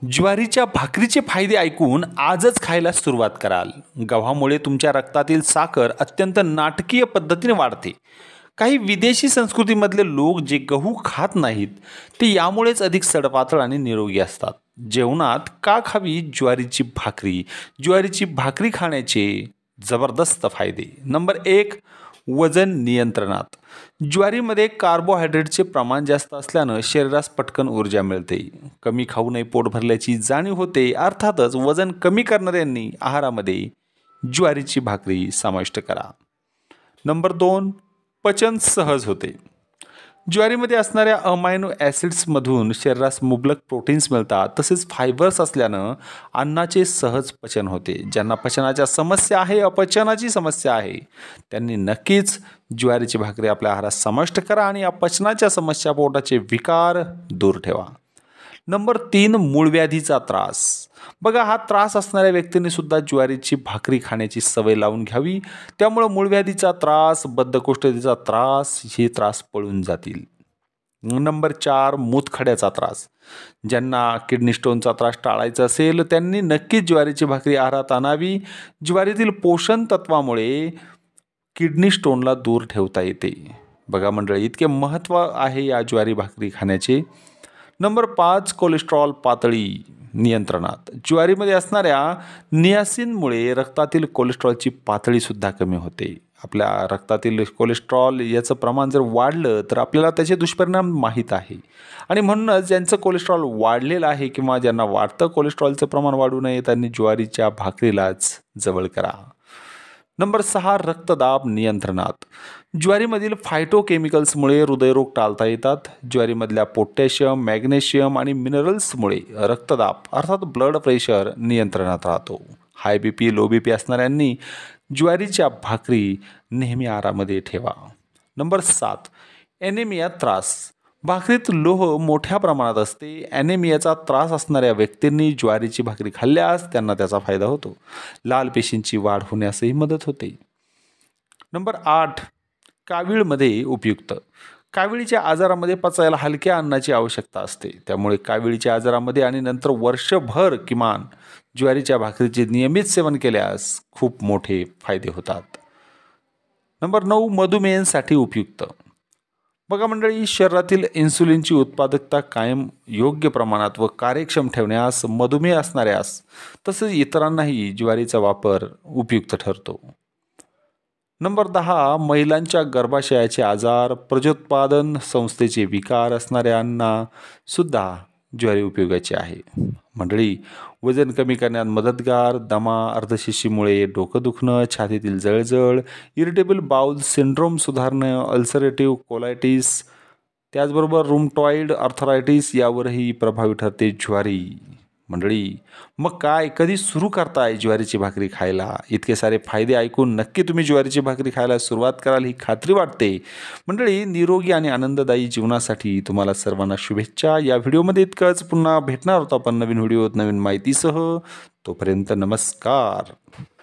ज्वारीच्या भाकरीचे फायदे ऐकून आजच खायला सुरुवात कराल. गव्हामुळे तुमच्या रक्तातील साखर अत्यंत नाटकीय पद्धतीने वाढते. काही विदेशी संस्कृतीमधले लोक जे गहू खात नाहीत ते यामुळेच अधिक सडपातळ आणि निरोगी असतात. जेवणात का खावी ज्वारीची भाकरी? ज्वारीची भाकरी खाण्याचे जबरदस्त फायदे. नंबर एक, वजन नियंत्रणात. ज्वारीमध्ये कार्बोहायड्रेटचे प्रमाण जास्त असल्यानं शरीरास पटकन ऊर्जा मिळते. कमी खाऊनही पोट भरल्याची जाणीव होते. अर्थातच वजन कमी करणाऱ्यांनी आहारामध्ये ज्वारीची भाकरी समाविष्ट करा. नंबर दोन, पचन सहज होते. ज्वारीमध्ये असणाऱ्या अमायनो ॲसिड्समधून शरीरास मुबलक प्रोटीन्स मिळतात. तसेच फायबर्स असल्यानं अन्नाचे सहज पचन होते. ज्यांना पचनाच्या समस्या आहे, अपचनाची समस्या आहे, त्यांनी नक्कीच ज्वारीची भाकरी आपल्या आहारात समाविष्ट करा आणि अपचनाच्या समस्या, पोटाचे विकार दूर ठेवा. नंबर तीन, मूळव्याधीचा त्रास. बघा, हा त्रास असणाऱ्या व्यक्तींनी सुद्धा ज्वारीची भाकरी खाण्याची सवय लावून घ्यावी. त्यामुळं मूळव्याधीचा त्रास, बद्धकोष्ठतेचा त्रास, हे त्रास पळून जातील. नंबर चार, मूतखड्याचा त्रास. ज्यांना किडनी स्टोनचा त्रास टाळायचा असेल त्यांनी नक्कीच ज्वारीची भाकरी आहारात आणावी. ज्वारीतील पोषण तत्वामुळे किडनी स्टोनला दूर ठेवता येते. बघा मंडळी, इतके महत्त्व आहे या ज्वारी भाकरी खाण्याचे. नंबर पाच, कोलेस्ट्रॉल पातळी नियंत्रणात. ज्वारीमध्ये असणाऱ्या नियासिनमुळे रक्तातील कोलेस्ट्रॉलची पातळीसुद्धा कमी होते. आपल्या रक्तातील कोलेस्ट्रॉल याचं प्रमाण जर वाढलं तर आपल्याला त्याचे दुष्परिणाम माहीत आहे आणि म्हणूनच ज्यांचं कोलेस्ट्रॉल वाढलेलं आहे किंवा ज्यांना वाटतं कोलेस्ट्रॉलचं प्रमाण वाढू नये त्यांनी ज्वारीच्या भाकरीलाच जवळ करा. नंबर सहा, रक्तदाब नियंत्रणात. ज्वारीमधील फायटोकेमिकल्समुळे हृदयरोग टाळता येतात. ज्वारीमधल्या पोटॅशियम, मॅग्नेशियम आणि मिनरल्समुळे रक्तदाब अर्थात ब्लड प्रेशर नियंत्रणात राहतो. हाय BP, लो BP असणाऱ्यांनी ज्वारीच्या भाकरी नेहमी आहारामध्ये ठेवा. नंबर सात, ॲनेमिया त्रास. भाकरीत लोह मोठ्या प्रमाणात असते. ॲनेमियाचा त्रास असणाऱ्या व्यक्तींनी ज्वारीची भाकरी खाल्ल्यास त्यांना त्याचा फायदा होतो. लाल पेशींची वाढ होण्यासही मदत होते. नंबर आठ, कावीळमध्ये उपयुक्त. काविळीच्या आजारामध्ये पचायला हलक्या अन्नाची आवश्यकता असते. त्यामुळे काविळीच्या आजारामध्ये आणि नंतर वर्षभर किमान ज्वारीच्या भाकरीचे नियमित सेवन केल्यास खूप मोठे फायदे होतात. नंबर नऊ, मधुमेहांसाठी उपयुक्त. बघा मंडळी, शरीरातील इन्सुलिनची उत्पादकता कायम योग्य प्रमाणात व कार्यक्षम ठेवण्यास मधुमेह असणाऱ्यास तसेच इतरांनाही ज्वारीचा वापर उपयुक्त ठरतो. नंबर दहा, महिलांच्या गर्भाशयाचे आजार, प्रजोत्पादन संस्थेचे विकार असणाऱ्यांना सुद्धा ज्वारी उपयोगाची आहे. मंडळी, वजन कमी करण्यात मदतगार, दमा, अर्धशिशीमुळे डोकं दुखणं, छातीतील जळजळ, इरिटेबल बाउल सिंड्रोम सुधारणं, अल्सरेटिव्ह कोलायटिस, त्याचबरोबर रुमटॉइड आर्थरायटिस यावरही प्रभावी ठरते ज्वारी. मंडळी, मग काय, कधी सुरू करताय ज्वारीची भाकरी खायला? इतके सारे फायदे ऐकून नक्की तुम्ही ज्वारीची भाकरी खायला सुरुवात कराल ही खात्री वाटते. मंडळी, निरोगी आणि आनंददायी जीवनासाठी तुम्हाला सर्वांना शुभेच्छा. या व्हिडिओमध्ये इतकंच. पुन्हा भेटणार होतो आपण नवीन व्हिडिओत नवीन माहितीसह. तोपर्यंत नमस्कार.